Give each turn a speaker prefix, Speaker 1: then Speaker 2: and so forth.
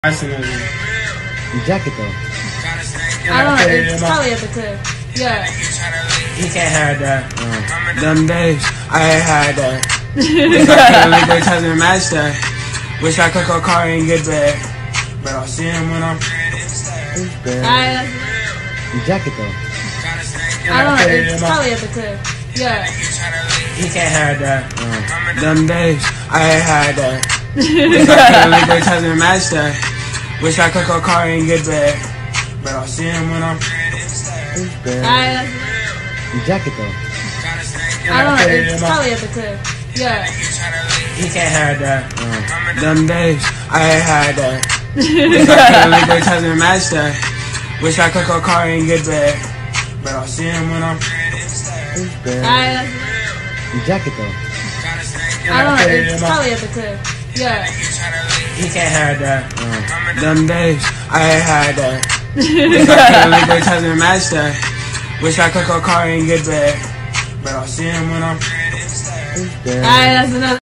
Speaker 1: Your jacket though.
Speaker 2: I don't know, it's probably at the tip. Yeah.
Speaker 3: He can't have that. Them days, I ain't had that. Wish I could leave their cousin match that. Wish I could go kari and get back. But I'll see him when I'm
Speaker 1: Your jacket though.
Speaker 2: I don't know, it's probably at the tip. Yeah.
Speaker 3: He can't have that. Them days, I ain't had that. Wish I could leave their cousin match that. Wish I could go kari and get back. But I'll see him when I'm
Speaker 1: Your jacket though.
Speaker 2: I don't know, it's probably at the tip. Yeah.
Speaker 3: He can't have that. Them days, I ain't had that. Wish I could leave their cousin match that. Wish I could go kari and get back. But I'll see him when I'm
Speaker 1: Your jacket though.
Speaker 2: I don't know, it's probably at the tip. Yeah.
Speaker 3: He can't have that. Them days, I ain't had that. Wish I could leave their cousin match that. Wish I could go kari and get back. But I'll see him when I'm
Speaker 2: That's enough.